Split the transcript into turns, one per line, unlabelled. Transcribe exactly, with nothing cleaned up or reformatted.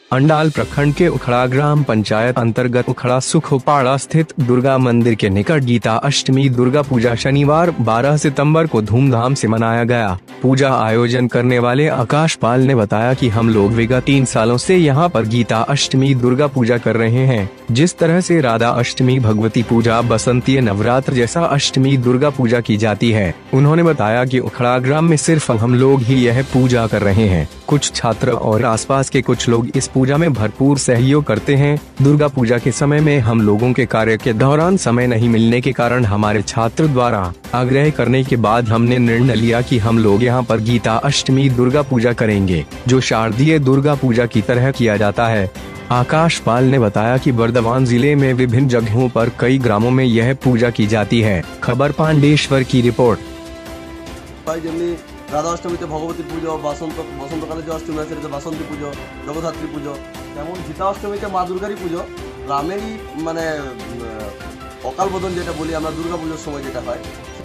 अंडाल प्रखंड के उखड़ा ग्राम पंचायत अंतर्गत उखड़ा सुखोपाड़ा स्थित दुर्गा मंदिर के निकट गीता अष्टमी दुर्गा पूजा शनिवार बारह सितंबर को धूमधाम से मनाया गया। पूजा आयोजन करने वाले आकाश पाल ने बताया कि हम लोग विगत तीन सालों से यहां पर गीता अष्टमी दुर्गा पूजा कर रहे हैं। जिस तरह से राधा अष्टमी, भगवती पूजा, बसंतीय नवरात्र जैसा अष्टमी दुर्गा पूजा की जाती है। उन्होंने बताया कि उखड़ा ग्राम में सिर्फ हम लोग ही यह पूजा कर रहे हैं। कुछ छात्र और आसपास के कुछ लोग इस पूजा में भरपूर सहयोग करते हैं। दुर्गा पूजा के समय में हम लोगों के कार्य के दौरान समय नहीं मिलने के कारण हमारे छात्र द्वारा आग्रह करने के बाद हमने निर्णय लिया कि हम लोग यहाँ पर गीता अष्टमी दुर्गा पूजा करेंगे, जो शारदीय दुर्गा पूजा की तरह किया जाता है। आकाश पाल ने बताया कि बर्दवान जिले में विभिन्न जगहों पर कई ग्रामों में यह पूजा की जाती है। खबर पांडेश्वर की रिपोर्ट।
राधा अष्टमी भगवती पुजो, बसंत बसंतकाले जो अष्टमी है बसंती पुजो, जगद्धात्री पुजो, तेमन गीता अष्टमी मा दुर्गारी पुजो ग्रामेरই মানে অকাল বোধন যেটা বলি আমরা দুর্গা পুজোর সময় যেটা হয়